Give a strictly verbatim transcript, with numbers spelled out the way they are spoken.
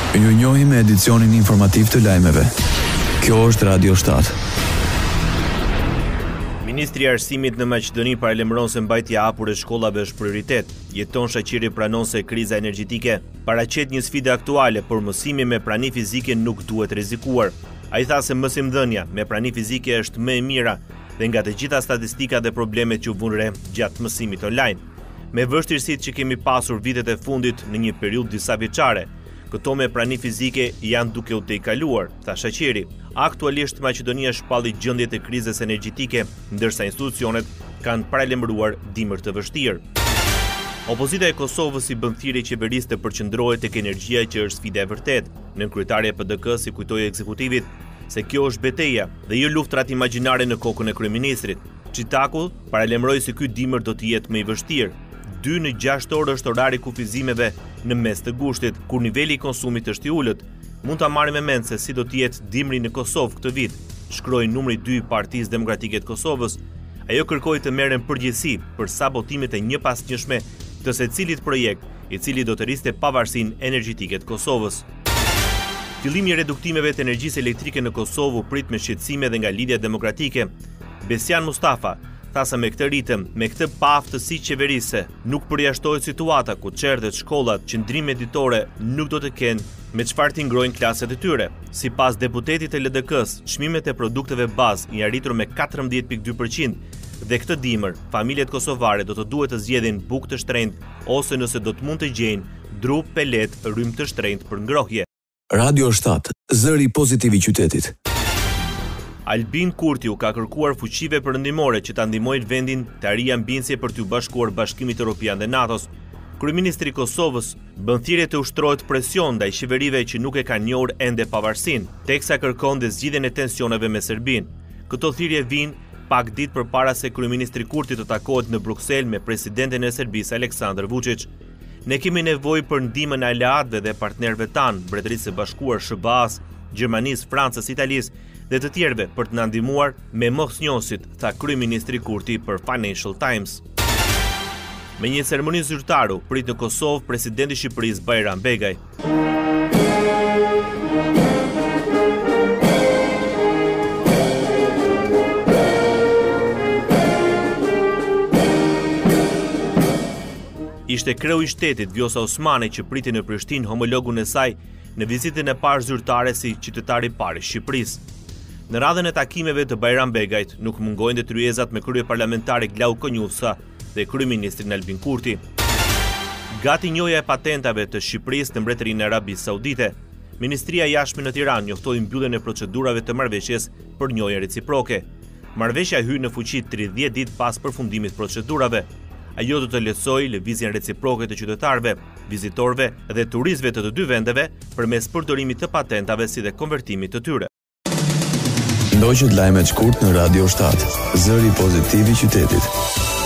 Ju njohim me edicionin informativ të lajmeve. Kjo është Radio shtat. Ministri i Arsimit në Maqedoni paralajmëron se mbajtja e hapur e shkollave është prioritet. Jeton Shaqiri pranon se kriza energjetike paraqet një sfidë aktuale, por mësimi me prani fizike nuk duhet rrezikuar. Ai tha se mësimdhënia me prani fizike është më e mira dhe nga të gjitha statistikat dhe problemet që u vënë re gjatë mësimit online. Me vështirësitë që kemi pasur vitet e fundit në një periudhë disa vjeçare, këto me prani fizike janë duke u tejkaluar, tha Shaqiri. Aktualisht Maqedonia shpalli gjendjet e krizës energjetike, ndërsa institucionet kanë paralajmëruar dimër të vështirë. Opozita e Kosovës i bën thirrje qeverisë të përqendrohet tek energjia që është sfida e vërtetë. Nënkryetari e P D K-s i kujtoi ekzekutivit se kjo është betejë dhe jo luftrat imagjinare në kokën e kryeministrit. Çitaku paralajmëroi se ky dimër do të jetë më i vështirë. dy në gjashtë orë është orari kufizimeve në mes të gushtit, kur niveli i konsumit është i ulët. Mund ta marrim me mend se si do të jetë dimri në Kosovë këtë vit, shkroi numri dy i Partisë Demokratike të Kosovës. Ajo kërkoi të merren përgjegjësi për sabotimet e njëpasnjëshme të secilit projekt, i cili do të rriste pavarësinë energjetike të Kosovës. Fillimi i reduktimeve të energjisë elektrike në Kosovë u prit me shqetësime dhe nga Lidhja Demokratike. Besian Mustafa tha se me këtë ritëm, me këtë paaftësi qeverise, nuk përjashtohet situata ku çertet, shkollat, qendrime ditore nuk do të kenë me çfarë të ngrojnë klaset e tyre. Sipas deputetit të L D K-s, çmimet e produkteve bazë janë arritur me katërmbëdhjetë pikë dy përqind dhe këtë dimër, familjet kosovare do të duhet të zgjedhin bukë të shtrenjtë ose nëse do të mund të gjejnë dru, pelet, rrymë të shtrenjtë për ngrohje. Radio shtat, zëri pozitiv i qytetit. Albin Kurti u ka kërkuar fuqive perëndimore që ta ndihmojnë vendin të arrijë ambiensie për t'u bashkuar Bashkimit Evropian dhe NATO-s. Kryeministri i Kosovës bën thirrje të ushtrohet presion ndaj qeverive që nuk e kanë njohur ende pavarësinë, teksa kërkon dhe zgjidhjen e tensioneve me Serbinë. Këto thirrje vijnë pak ditë përpara se kryeministri Kurti të takohet në Bruksel me presidentin e Serbisë Aleksandar Vučić. Ne kemi nevojë për ndihmën e aleatëve dhe partnerëve tanë, Mbretërisë së Bashkuar, S B A-s, Gjermanisë, Francës, Italisë dhe të tjerëve për të na ndihmuar me mosnjohësit, tha kryeministri Kurti për Financial Times. Me një ceremoni zyrtare u prit në Kosovë presidenti i Shqipërisë Bajram Begaj. Ishte kreu i shtetit Vjosa Osmani që priti në Prishtinë homologun e saj në vizitën e parë zyrtare si qytetar i parë i Shqipërisë. Në radhën e takimeve të Bajram Begajt nuk mungojnë detryezat me kryeparlamentari Glau Konjufsa dhe kryeministrin Albin Kurti. Gati njohja e patentave të Shqipërisë në Mbretërinë e Arabisë Saudite. Ministria e Jashtme në Tiranë njoftoi mbylljen e procedurave të marrëveshjes për njohje reciproke. Marrëveshja hyn në fuqi tridhjetë ditë pas përfundimit të procedurave. Ajo do të lehtësojë lëvizjen reciproke të qytetarëve, vizitorëve dhe turistëve të të dy vendeve përmes përdorimit të patentave si dhe konvertimit të tyre. Ndoqët lajmet shkurt në Radio shtat, zëri pozitiv i qytetit.